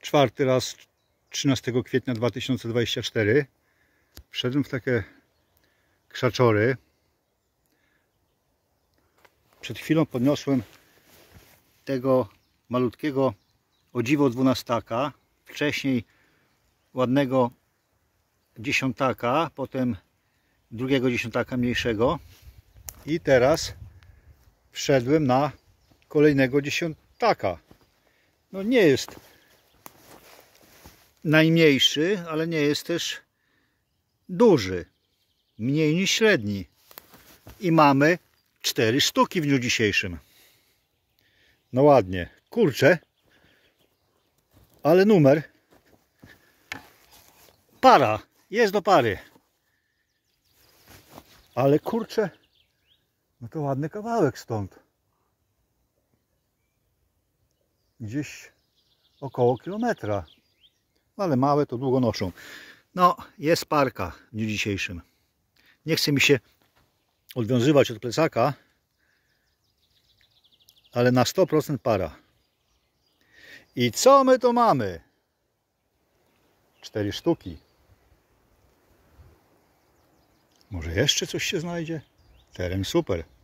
czwarty raz 13 kwietnia 2024 wszedłem w takie krzaczory. Przed chwilą podniosłem tego malutkiego o dziwo dwunastaka, wcześniej ładnego dziesiątaka, potem drugiego dziesiątaka mniejszego i teraz wszedłem na kolejnego dziesiątaka. No nie jest najmniejszy, ale nie jest też duży, mniej niż średni i mamy 4 sztuki w dniu dzisiejszym. No ładnie, kurczę, ale numer para, jest do pary, ale kurczę, no to ładny kawałek stąd, gdzieś około kilometra, ale małe to długo noszą. No, jest parka w dniu dzisiejszym. Nie chce mi się odwiązywać od plecaka, ale na 100% para. I co my to mamy? 4 sztuki. Może jeszcze coś się znajdzie? Teren super.